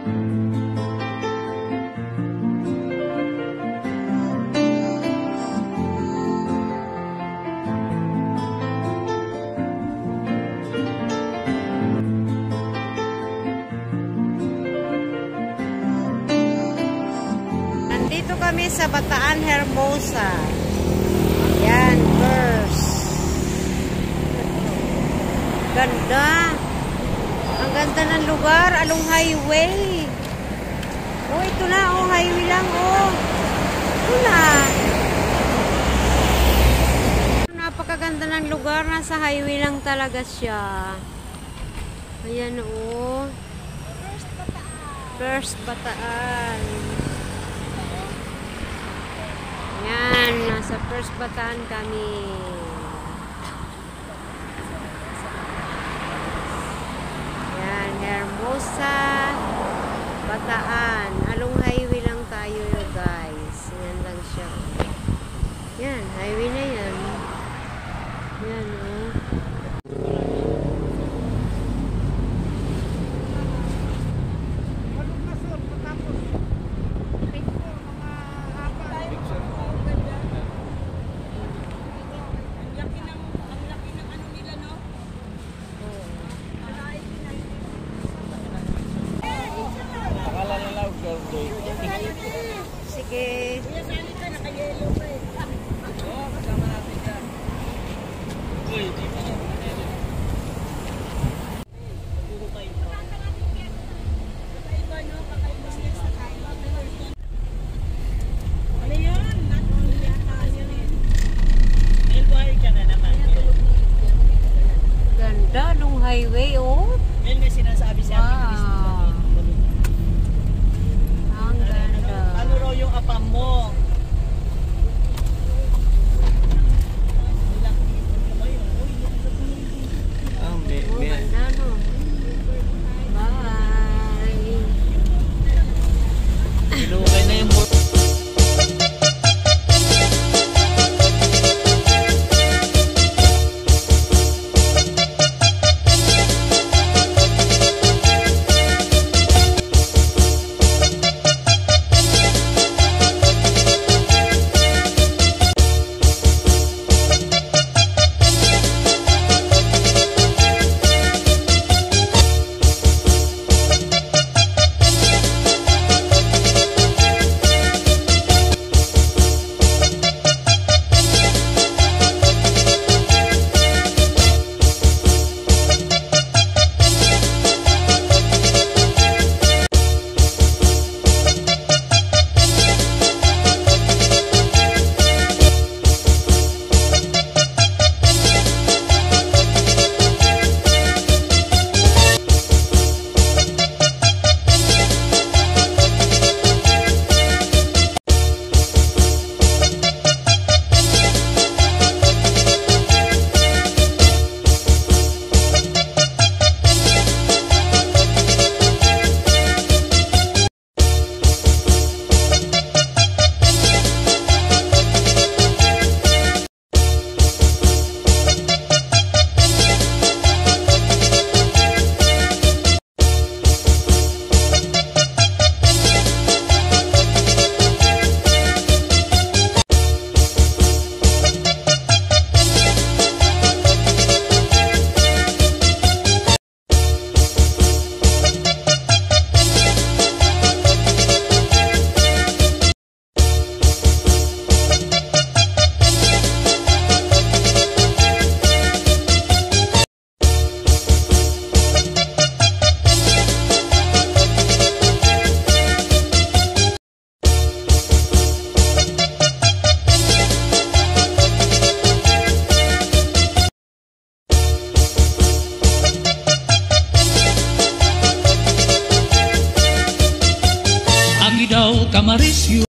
Dito kami sa Bataan, Hermosa. Yan, PHIRST. Ganda. Ang ganda ng lugar. Along highway. Oh, ito na. Oh, highway lang. Oh. Ito na. Napakaganda ng lugar. Nasa highway lang talaga siya. Ayan, oh. PHIRST Bataan. Yan, nasa PHIRST Bataan kami. Yan, Hermosa Bataan. Along highway lang tayo, guys. Yan lang siya. Yan, highway na yan. Yan, oh. Sige. Ganda nung highway, oh. May sinasabi si Ate Chris. Ano raw yung apam mo? Ganda, no? Bye! Ilukay na yung Kamarisyo